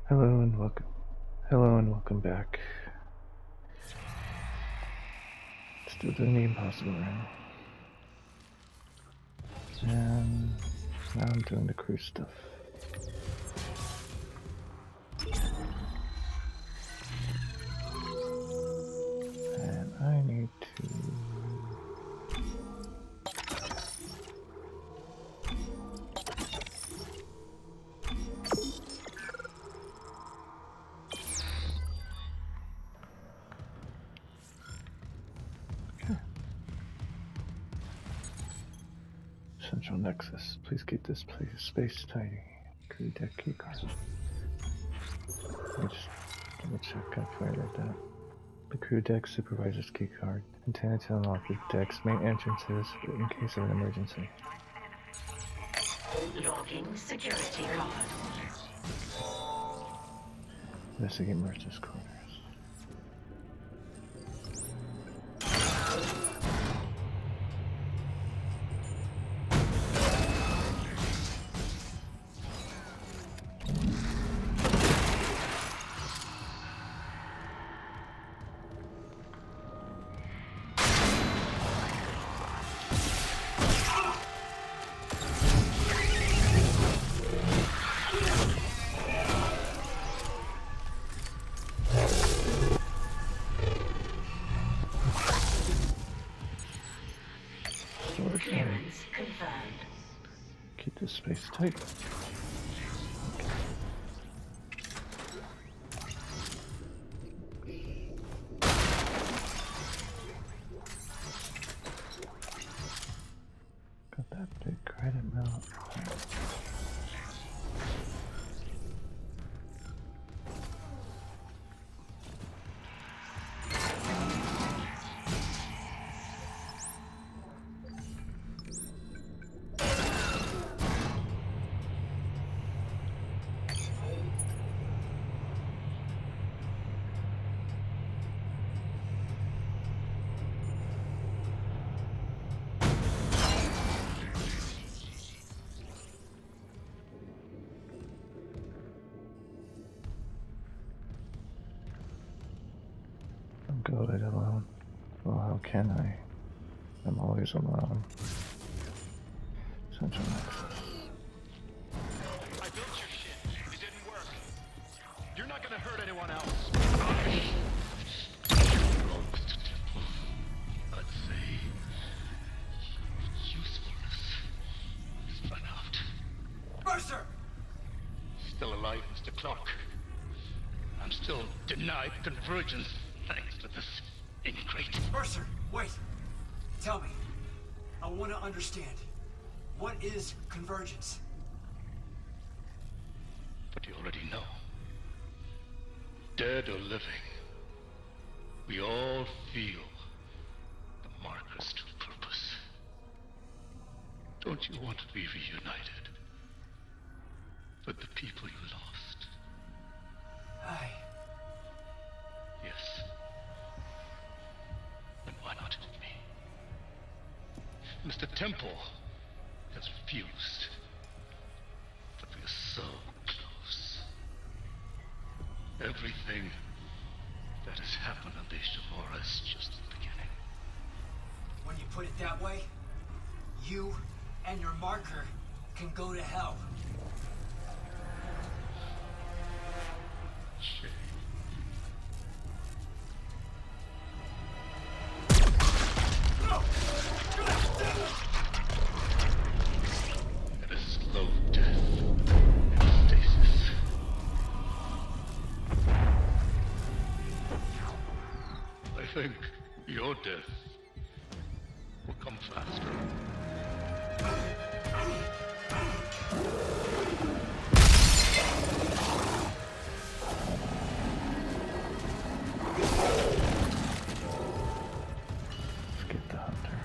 Hello and welcome. Hello and welcome back. Still doing the impossible round. And now I'm doing the crew stuff. And I need to... Central Nexus. Please keep this space tidy. Crew deck keycard. Let me just double check before I read that. The crew deck supervisor's keycard. Intended to unlock the deck's main entrances in case of an emergency. Logging security card. Investigate Mercer's quarters. Clearance confirmed. Keep this space tight. Got that big credit mount. Go it alone. Well, how can I? I'm always alone. Central Nexus. I built your shit. It didn't work. You're not gonna hurt anyone else. Let's see. Usefulness is run out. Mercer! Still alive, Mr. Clark. I'm still denied convergence. Thanks to this ingrate. Mercer, wait. Tell me. I want to understand. What is convergence? But you already know. Dead or living, we all feel the marker's true purpose. Don't you want to be reunited with the people you lost? Aye. Yes. Then why not me? Mr. Temple has refused. But we are so close. Everything that has happened on the Ishimura is just the beginning. When you put it that way, you and your marker can go to hell. Shit. And a slow death in stasis. I think your death will come faster. Let's get the hunter.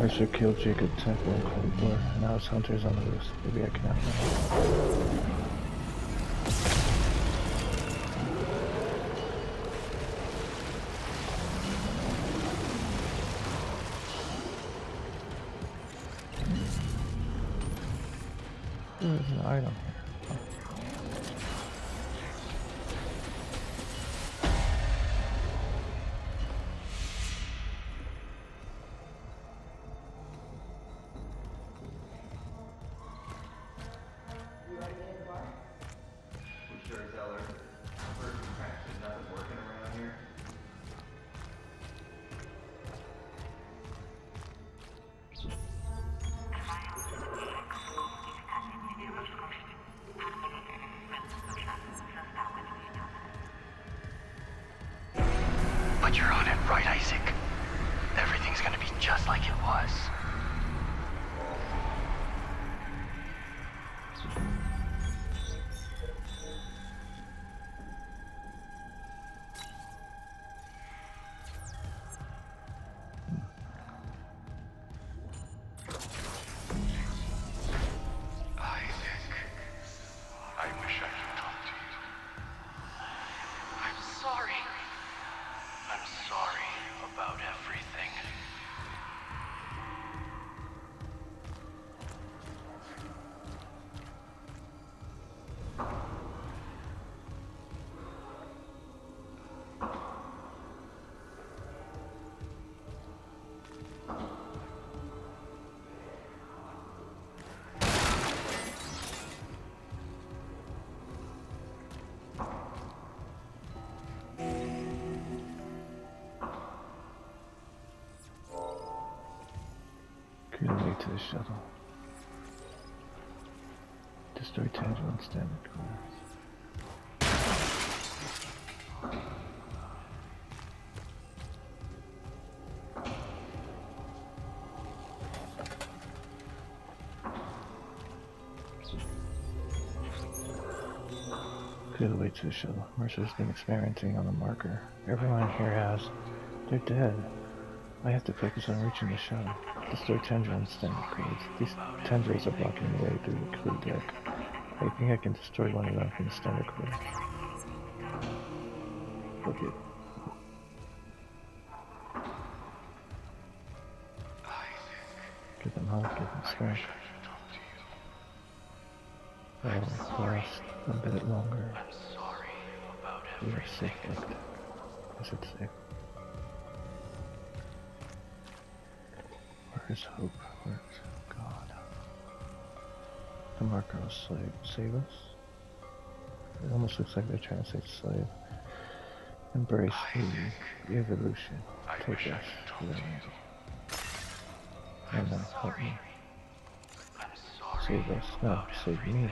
Mercer killed Jacob Temple in cold blood, and now his hunter's on the loose. Maybe I can outmaneuver. There's an item here. But you're on it, right, Isaac? Everything's gonna be just like it was. Relay to the shuttle. Destroy Tangible and Standard Quarters. Clear the way to the shuttle. Mercer's been experimenting on the marker. Everyone here has. They're dead. I have to focus on reaching the shuttle. Destroy tendril and standard codes. These tendrils are blocking the way through the crew deck. I think I can destroy one of them from the standard core. Okay. Get them out, get them strength. Oh, last a bit longer. We are safe, but is it safe? Where is hope? Where is God? The marker will save us. It almost looks like they're trying to say slave. Embrace the evolution. Take us to the end. And now help me. Save us. No, save me.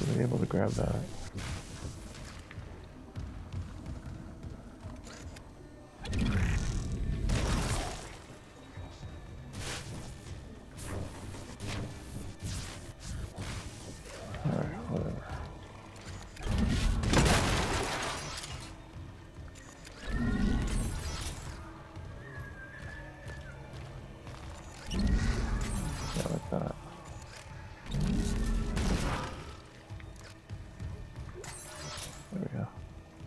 Were they able to grab that? Alright, whatever. Yeah, like that. There we go.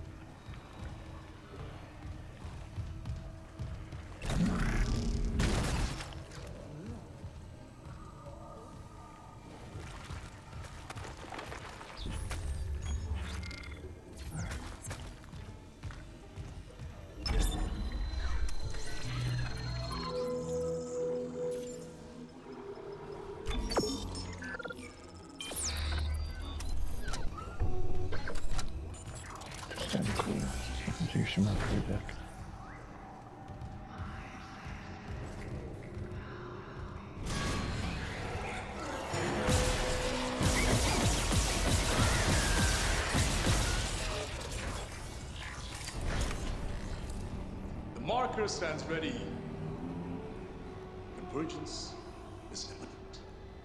Stand clear. Infusion Mercury deck. The marker stands ready. Convergence is imminent.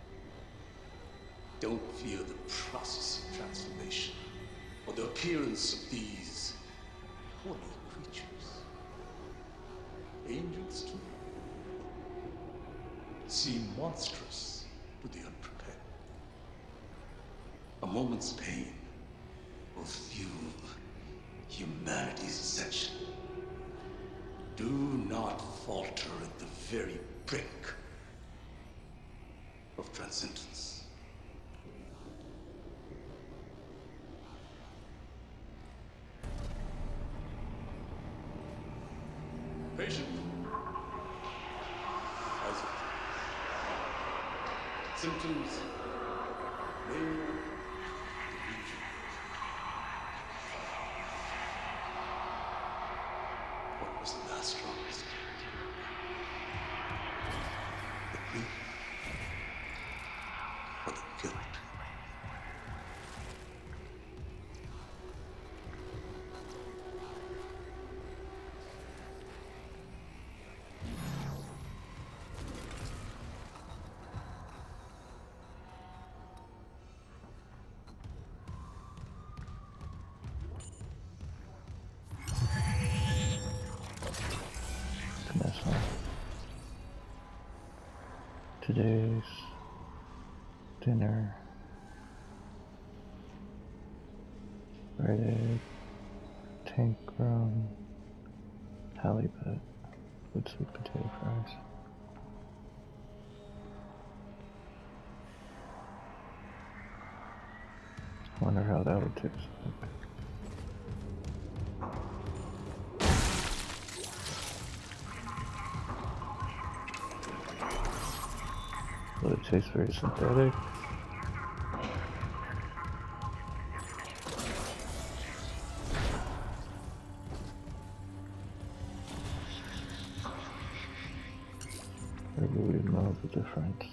Don't fear the process of transformation or the appearance of these holy creatures. Angels, too, seem monstrous to the unprepared. A moment's pain will fuel humanity's ascension. Do not falter at the very brink of transcendence. Patient? How's it? Symptoms? Mania? Delusion? What was the last strongest? The grief? Or the guilt? That's all. Today's dinner. Fried egg, tank rum, halibut with sweet potato fries. Wonder how that would taste like. Will it taste very synthetic? Or will we know the difference?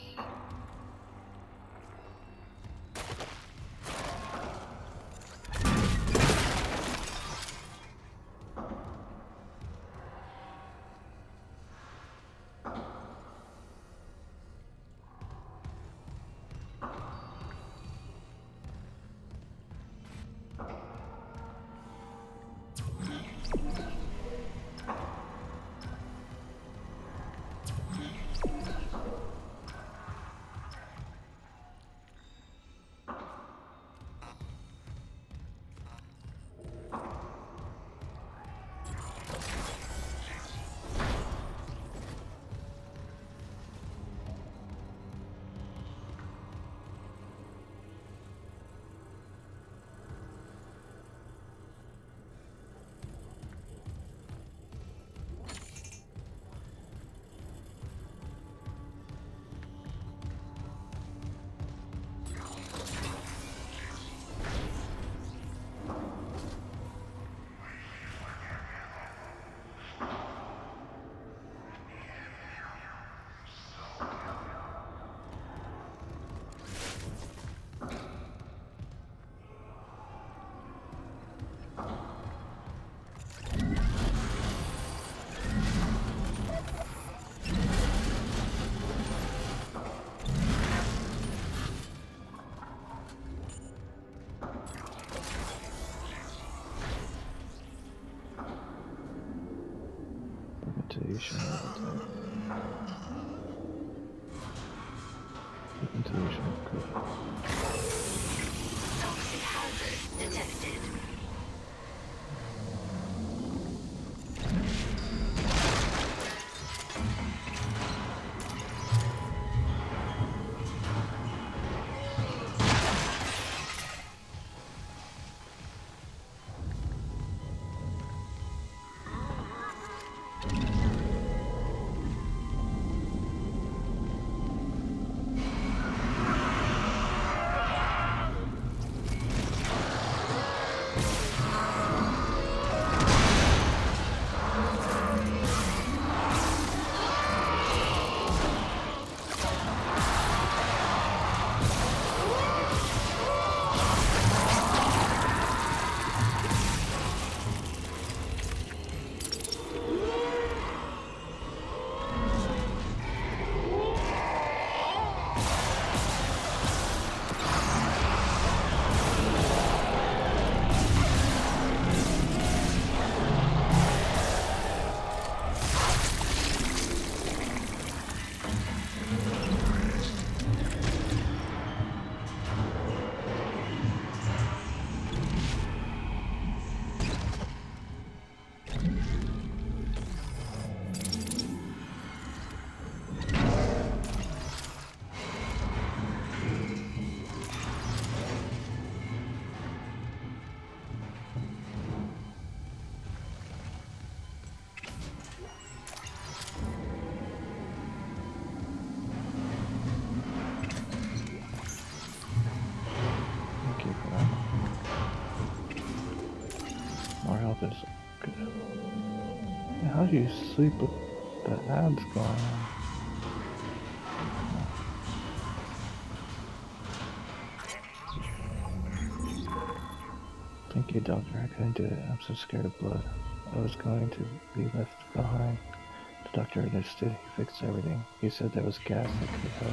Ventilation all ventilation, good. Toxic hazard detected. Is good. How do you sleep with the ads going on? Thank you, doctor. I couldn't do it. I'm so scared of blood. I was going to be left behind. The doctor understood. He fixed everything. He said there was gas that could help.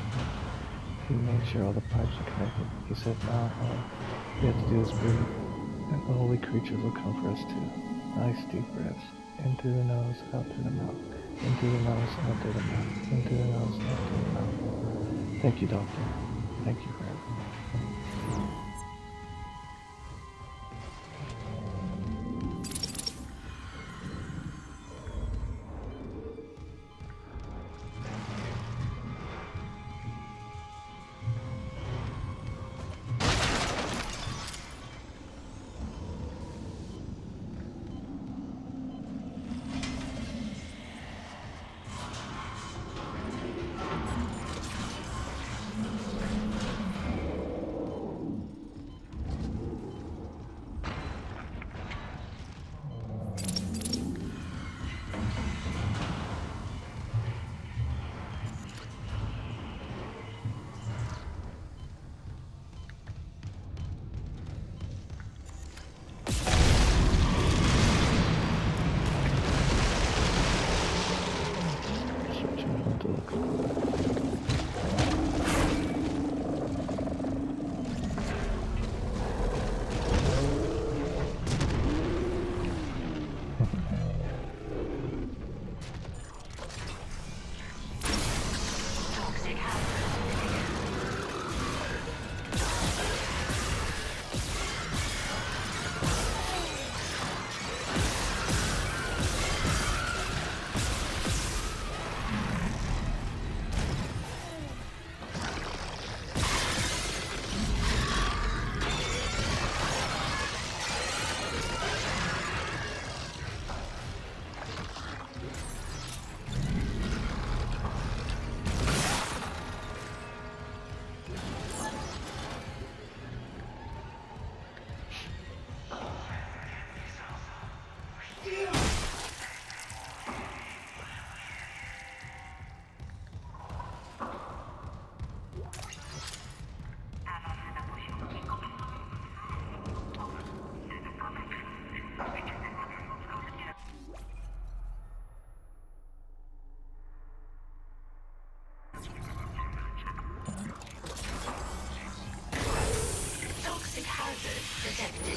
He made sure all the pipes are connected. He said now all we have to do is breathe. And the holy creatures will come for us too. Nice deep breaths. Into the nose, out to the mouth. Into the nose, out to the mouth. Into the nose, out to the mouth. Thank you, doctor. Thank you for everything.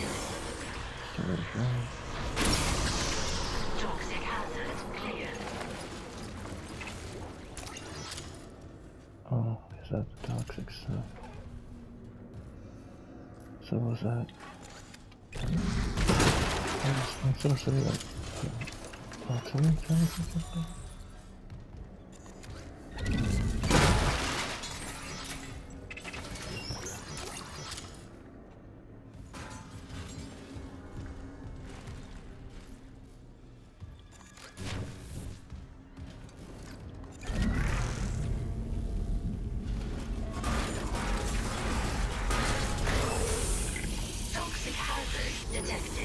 Toxic hazard cleared. So what was that? I'm supposed to be like... Tell me something. Toxic hazard detected.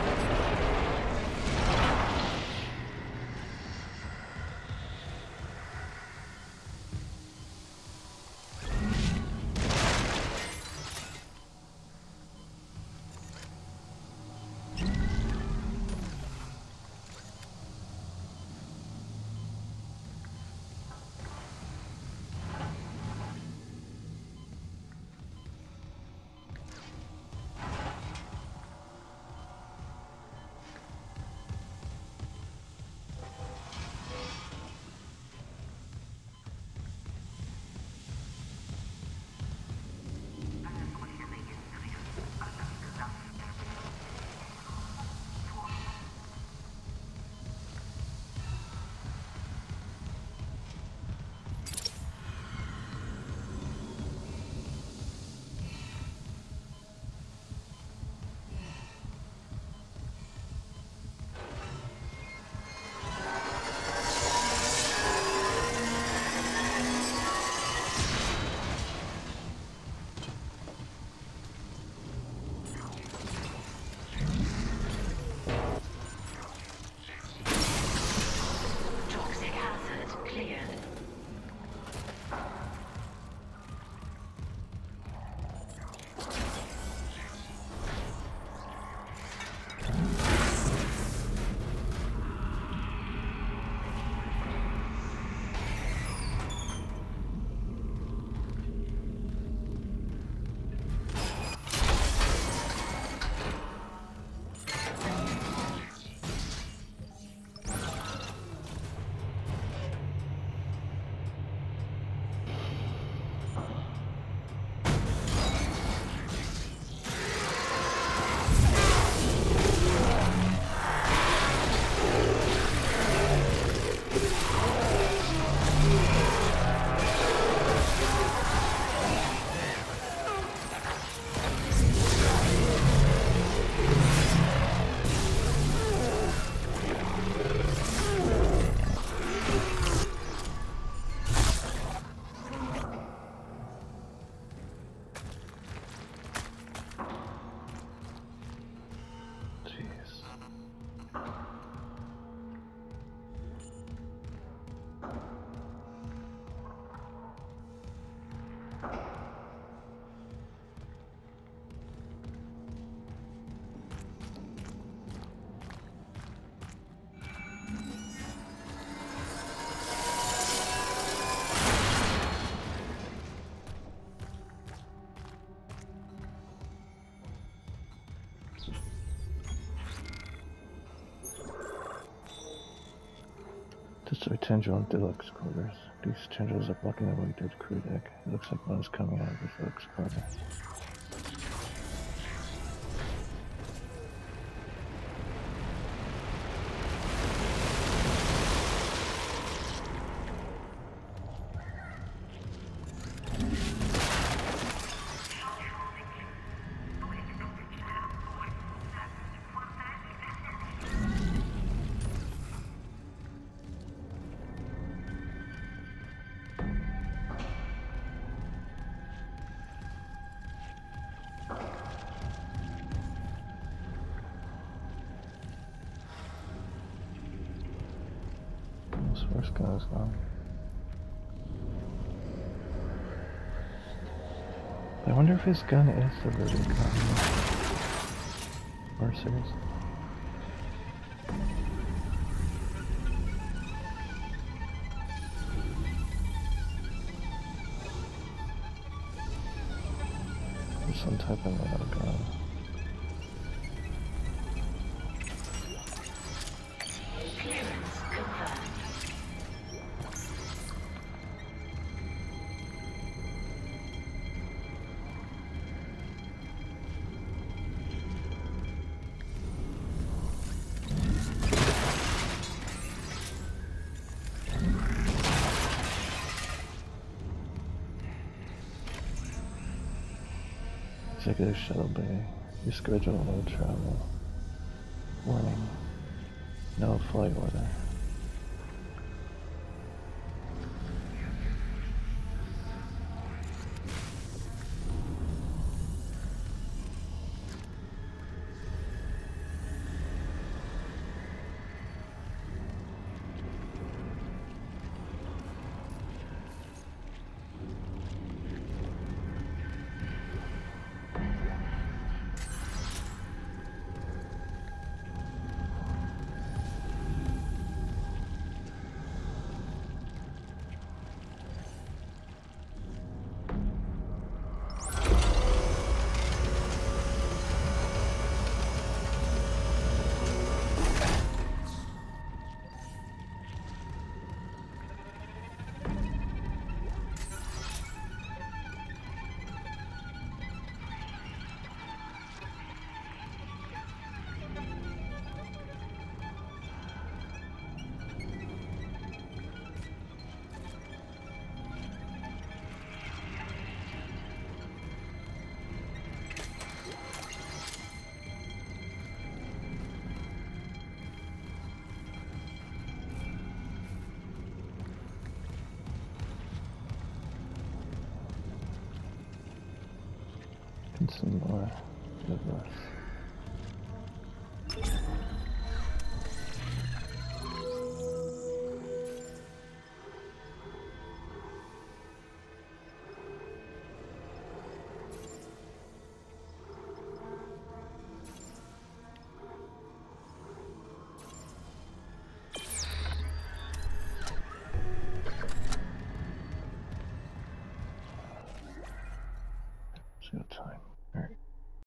Toxic hazard cleared. Jeez. Destroy Tendril and Deluxe quarters. These tendrils are blocking the way to the crew deck. It looks like one is coming out of the Deluxe quarter. This first guy is gone. I wonder if his gun is the loading gun. Mercenaries. Some type of gun. Clearance confirmed. Executive Shuttle Bay. Your schedule no travel. Warning. No flight order. And some more of this. See what time.